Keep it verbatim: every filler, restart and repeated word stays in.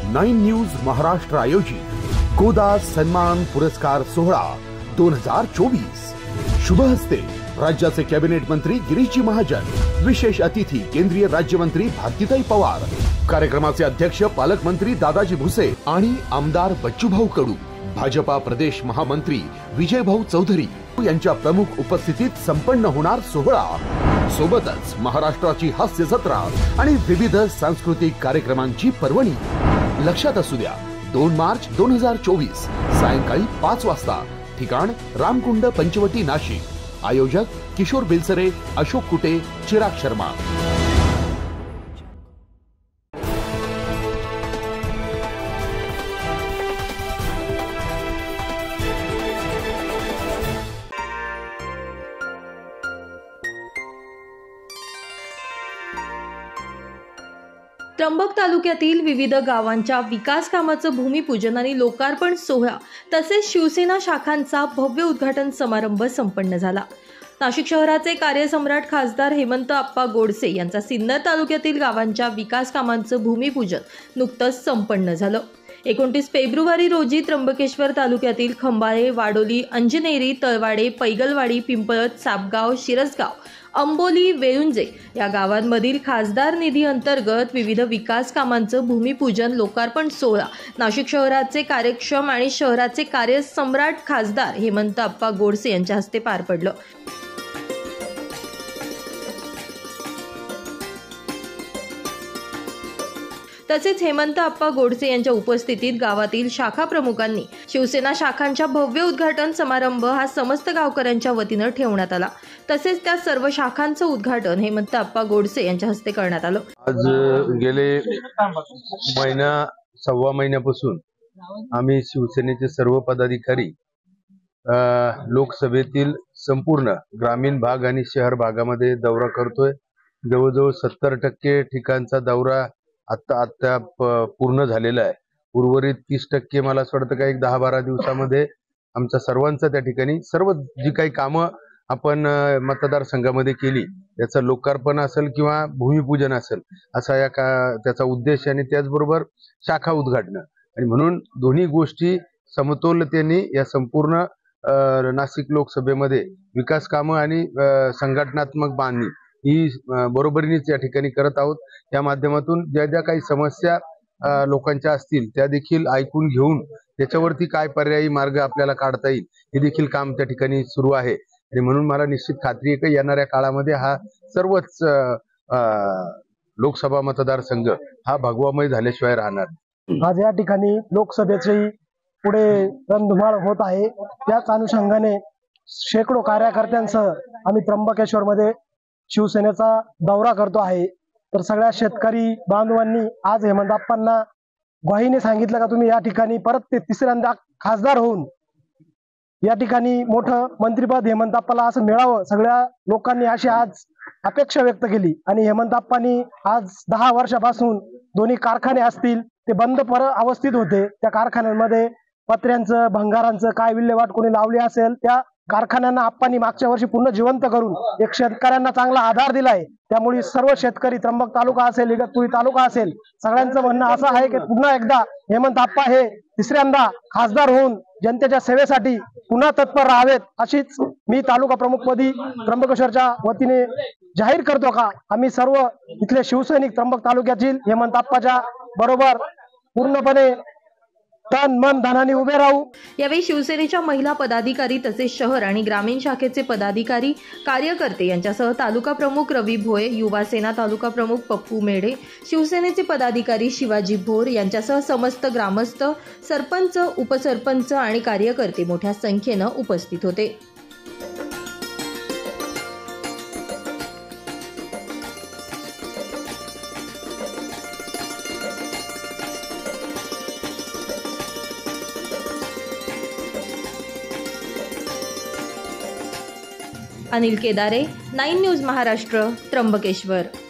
Nine news Maharashtra आयोजित गोदा सन्मान पुरस्कार सोहळा दोन हजार चोवीस शुभ हस्ते राज्याचे कॅबिनेट मंत्री गिरीशजी महाजन, विशेष अतिथी केंद्रीय राज्यमंत्री भारतीताई पवार, कार्यक्रमाचे अध्यक्ष पालकमंत्री दादाजी भुसे आणि आमदार बच्चूभाऊ कडू, भाजपा प्रदेश महामंत्री विजयभाऊ चौधरी यांच्या प्रमुख उपस्थितीत संपन्न होणार सोहळा। सोबतच महाराष्ट्राची हास्य जत्रा आणि विविध सांस्कृतिक कार्यक्रमांची पर्वणी। लक्षात असू द्या, दोन मार्च दोन हजार चोवीस सायंकाळी पाच वाजता, ठिकाण रामकुंड पंचवटी नाशिक। आयोजक किशोर बिलसरे, अशोक कुटे, चिराग शर्मा। त्र्यंबक तालुक्यातील विविध गावांच्या विकास कामाचं भूमिपूजन आणि लोकार्पण सोहळा तसेच शिवसेना शाखांचा भव्य उद्घाटन समारंभ संपन्न झाला। नाशिक शहराचे कार्यसम्राट खासदार हेमंत आप्पा गोडसे यांचा सिन्नर तालुक्यातील गावांच्या विकास कामांचं भूमिपूजन नुकतंच संपन्न झालं। एकोणतीस फेब्रुवारी रोजी त्र्यंबकेश्वर तालुक्यातील खंबाळे, वाडोली, अंजनेरी, तळवाडे, पैगलवाडी, पिंपळत, सापगाव, शिरसगाव, अंबोली, वेळुंजे या गावांमधील खासदार निधी अंतर्गत विविध विकास कामांचं भूमिपूजन लोकार्पण सोहळा नाशिक शहराचे कार्यक्षम आणि शहराचे कार्यसम्राट खासदार हेमंत आप्पा गोडसे यांच्या हस्ते पार पडलं। तसेच हेमंत आप्पा गोडसे यांच्या उपस्थितीत गावातील शाखा प्रमुखांनी शिवसेना शाखांच्या भव्य उद्घाटन समारंभ हा समस्त गावकऱ्यांच्या वतीनं ठेवण्यात आला। तसेच त्या सर्व शाखांचं उद्घाटन हेमंत आप्पा गोडसे यांच्या हस्ते करण्यात आलं। आज गेले महिना सव्वा महिन्यापासून आम्ही शिवसेनेचे सर्व पदाधिकारी लोकसभेतील संपूर्ण ग्रामीण भाग आणि शहर भागामध्ये दौरा करतोय। जवळजवळ सत्तर टक्के ठिकाणचा दौरा आता आता पूर्ण झालेला आहे। उर्वरित तीस टक्के मला असं वाटतं का एक दहा बारा दिवसामध्ये आमचा सर्वांचा त्या ठिकाणी सर्व जी काही कामं आपण मतदारसंघामध्ये केली त्याचं लोकार्पण असेल किंवा भूमिपूजन असेल असा या का त्याचा उद्देश आणि त्याचबरोबर शाखा उद्घाटन आणि म्हणून दोन्ही गोष्टी समतोलतेने या संपूर्ण नाशिक लोकसभेमध्ये विकास कामं आणि संघटनात्मक बांधणी ही बरोबरीनेच या ठिकाणी करत आहोत। या माध्यमातून ज्या ज्या काही समस्या लोकांच्या असतील त्या देखील ऐकून घेऊन त्याच्यावरती काय पर्यायी मार्ग आपल्याला काढता येईल हे देखील काम त्या ठिकाणी सुरू आहे आणि म्हणून मला निश्चित खात्री आहे की येणाऱ्या काळामध्ये हा सर्वच लोकसभा मतदारसंघ हा भगवामय झाल्याशिवाय राहणार। आज या ठिकाणी लोकसभेची पुढे रणधुमाळ होत आहे। त्याच अनुषंगाने शेकडो कार्यकर्त्यांसह आम्ही त्र्यंबकेश्वर मध्ये शिवसेनेचा दौरा करतो आहे। तर सगळ्या शेतकरी बांधवांनी आज हेमंत आप्पांना ग्वाहीने सांगितलं का तुम्ही या ठिकाणी परत ते तिसऱ्यांदा खासदार होऊन या ठिकाणी मोठं मंत्रिपद हेमंत आप्पाला असं मिळावं। सगळ्या लोकांनी अशी आज अपेक्षा व्यक्त केली आणि हेमंत आप्पांनी आज दहा वर्षापासून दोन्ही कारखाने असतील ते बंद पर अवस्थित होते। त्या कारखान्यांमध्ये पत्र्यांचं भंगारांचं काय विल्हेवाट कोणी लावली असेल त्या कारखान्यांना आप्पांनी मागच्या वर्षी पुन्हा जिवंत करून एक शेतकऱ्यांना चांगला आधार दिलाय। त्यामुळे सर्व शेतकरी त्र्यंबक तालुका असेल, इगतपुरी तालुका असेल, सगळ्यांचं म्हणणं असं आहे की पुन्हा एकदा हेमंत आप्पा हे तिसऱ्यांदा खासदार होऊन जनतेच्या सेवेसाठी पुन्हा तत्पर राहावेत अशीच मी तालुका प्रमुखपदी त्र्यंबकेश्वरच्या वतीने जाहीर करतो का आम्ही सर्व इथले शिवसैनिक त्र्यंबक तालुक्यातील हेमंत आप्पाच्या बरोबर पूर्णपणे तन मन धनाने उभे राहू। यावेळी शिवसेनेच्या महिला पदाधिकारी तसेच शहर आणि ग्रामीण शाखेचे पदाधिकारी कार्यकर्ते यांच्यासह तालुका प्रमुख रवी भोये, युवा सेना तालुका प्रमुख पप्पू मेढे, शिवसेनेचे पदाधिकारी शिवाजी भोर यांच्यासह समस्त ग्रामस्थ, सरपंच, उपसरपंच आणि कार्यकर्ते मोठ्या संख्येनं उपस्थित होते। Anil Kedare, nine news Maharashtra, Trimbakeshwar.